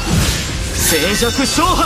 静寂召喚。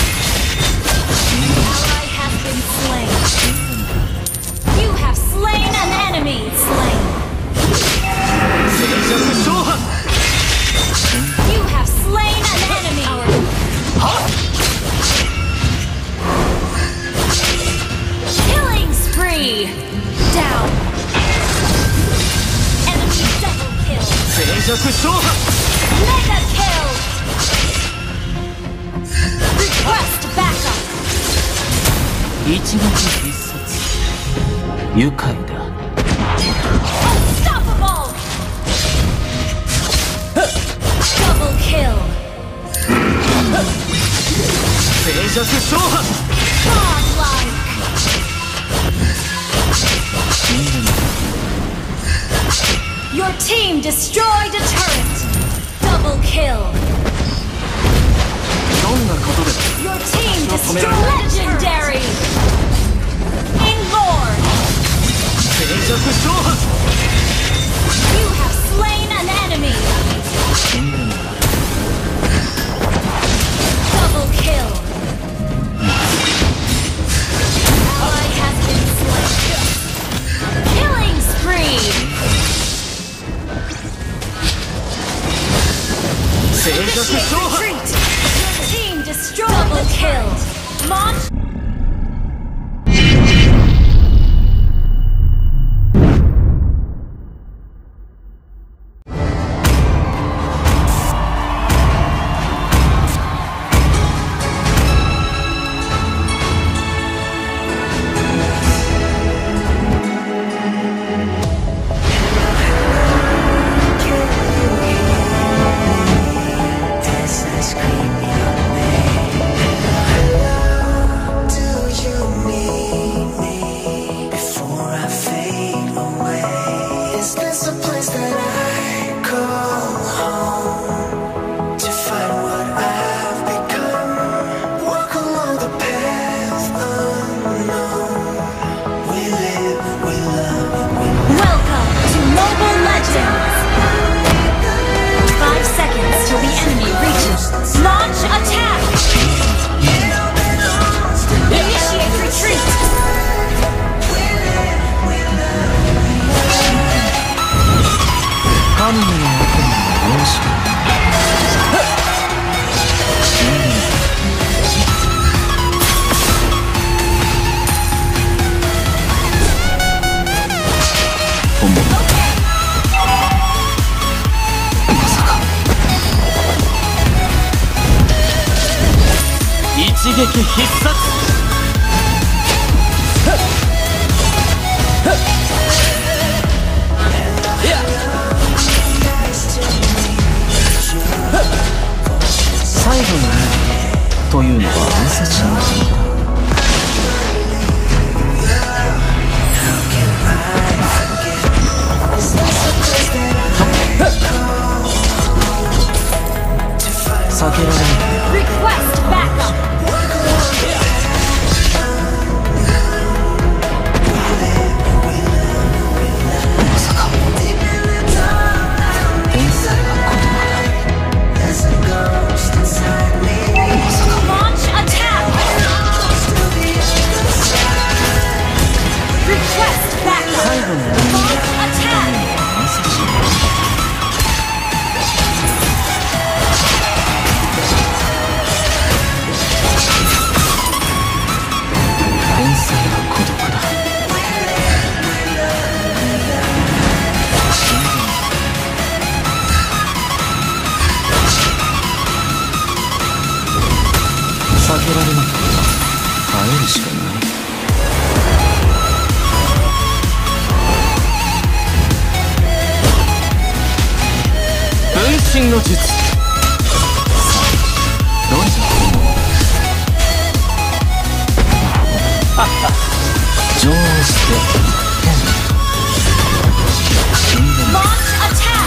You have slain an enemy. Slain. 静寂召喚。 You have slain an enemy. はっ。 Killing spree. Down. Enemy double kill. 静寂召喚。 Mega kill. Request backup. 一撃必殺。愉快だ。 Unstoppable. Double kill. 静寂召喚。 Godlike. Your team destroyed a turret. Double kill. どんなことでも Your team destroyed legendary. In Lord. 静寂召喚。 You have slain an enemy. Double kill. Ally has been slain. Killing spree. 静寂 Initiate 召喚。 retreat. Your team destroyed. Double kill. Launch. 一撃必殺。最後にというのは暗殺者のことだ。避けられない。 Request backup. まさか天才は子供だ。まさか Launch attack. Request backup. 最後に Launch attack. 暗殺者。天才は孤独だ。避けられなかった。耐えるしかない。分身の術。さあどれが本物だ。上手で Launch attack.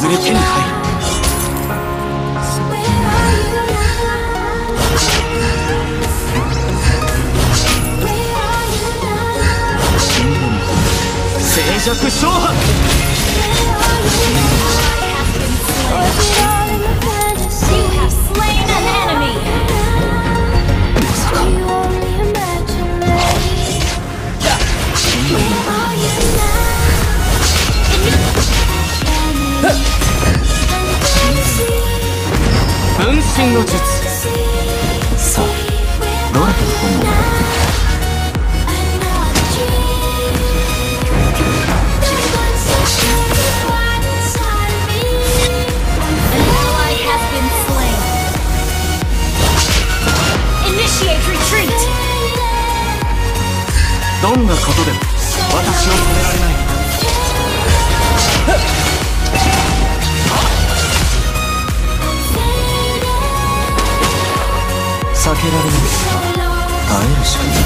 ずれ手に入る。静寂召喚。分身の術。さあどれだと思う。どんなことでも私を止められない。避けられない耐えるしかない。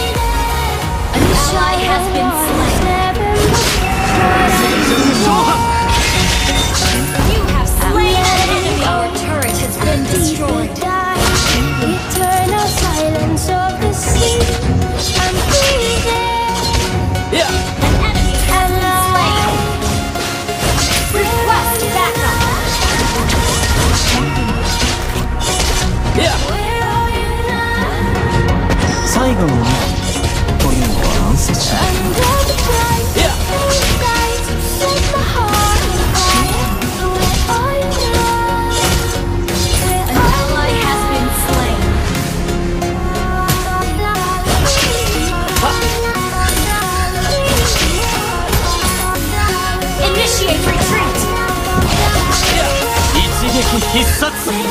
最後の2というのは暗殺者。一撃必殺。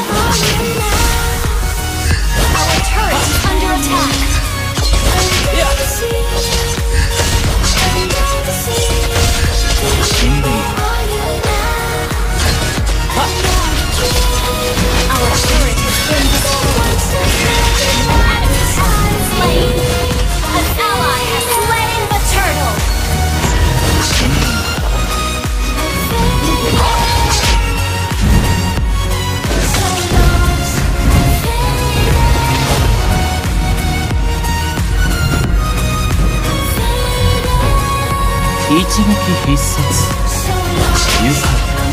一撃必殺。愉快。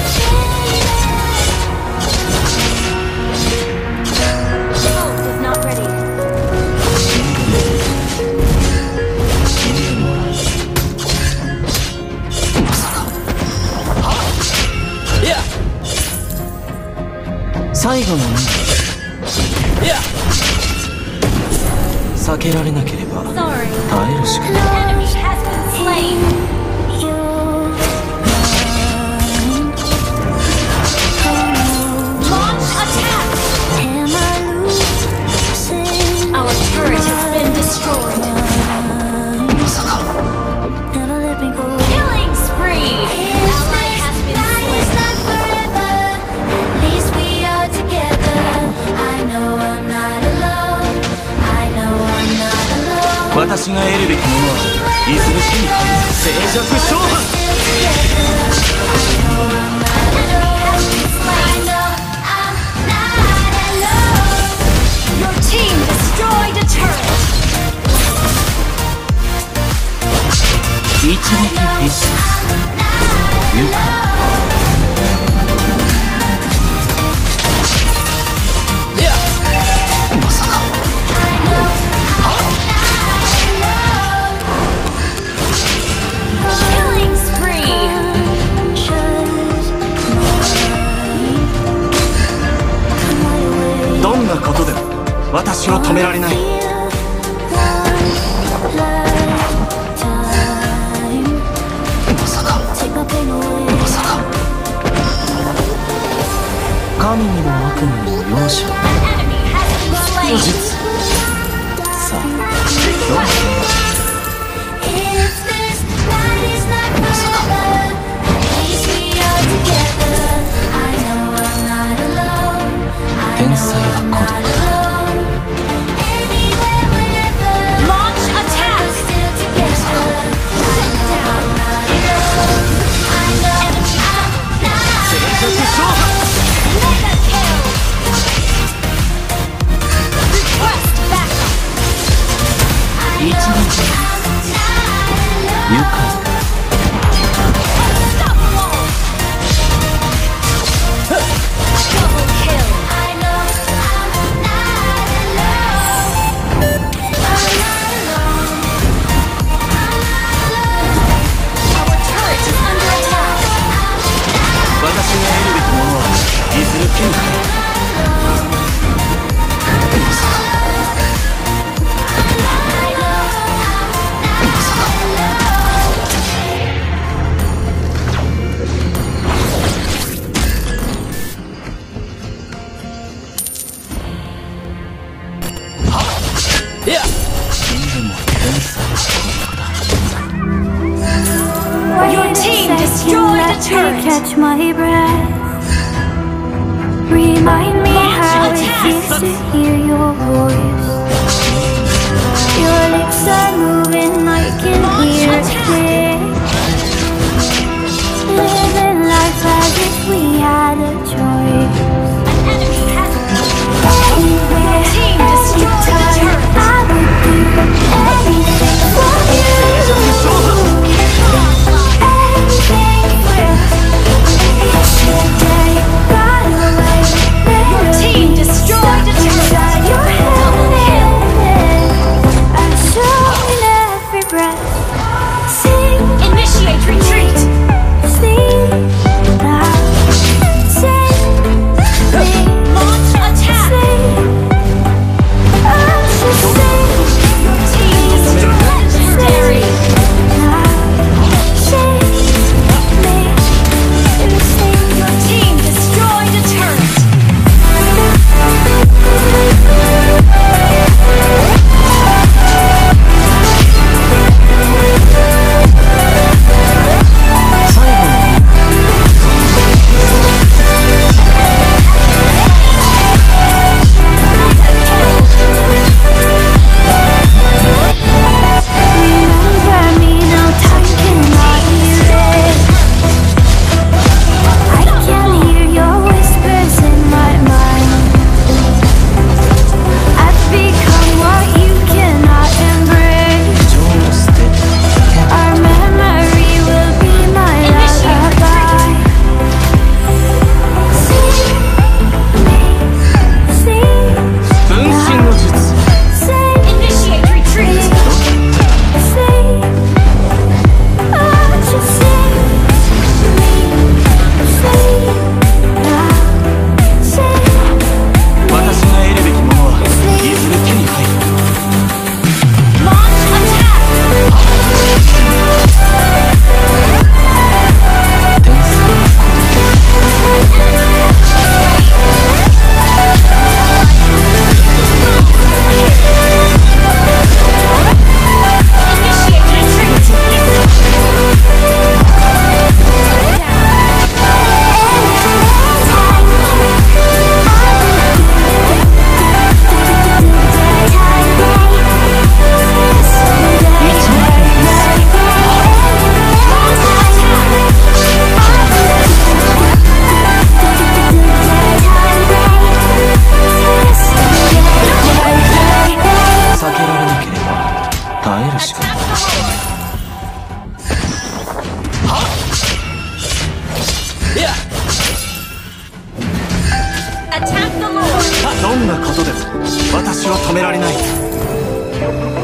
最後の2避けられなければ耐えるしかない。私が得るべきものはいずれ手に入る。静寂召喚。一撃必殺。愉快。まさか。どんなことでも私を止められない。まさかまさか。神にも悪魔にも容赦の術。さあどうだ。まさか。天才は孤独だ。静 Your team destroyed a turret. Catch my breath. Remind me how it feels to hear your voice. Your lips are moving, I can hear it clear. Living life as if we had a choice. Your team destroyed a turret. I would do anything for you. Your team destroyed a turret. Double kill. Initiate retreat. Launch attack. Your team destroyed legendary. Your team destroyed a turret. Remember me, no time cannot erase. I can hear your whispers in my mind. I've become what you cannot embrace. Our memory will be my lullaby. See me, see Initiate retreat. Launch attack. Initiate retreat. Attack the Lord. どんなことでも私を止められない。